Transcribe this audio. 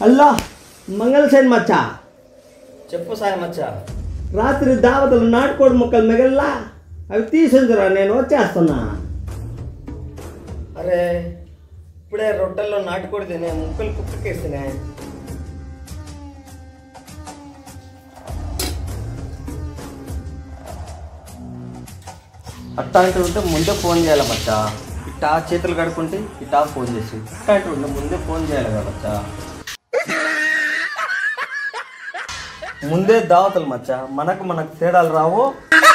అల్లా మంగళసేన్ మచ్చా చెప్పు సాయి మచ్చా. రాత్రి దావతలు నాటుకోడి ముక్కలు మిగల్లా అవి తీసేందురా నేను వచ్చేస్తున్నా. అరే ఇప్పుడే రొట్టెల్లో నాటుకోడి తినే ముక్కలు కుక్కకేసినే. అట్లాంటివి ఉంటే ముందే ఫోన్ చేయాలి మచ్చా. ఇట్టా చేతులు కడుక్కుంటే ఇట్టా ఫోన్ చేసి ఇట్లాంటివి ఉంటే ముందే ఫోన్ చేయాలి కదా మచ్చా. ముందే దావతలు మచ్చా, మనకు తేడాలు రావు.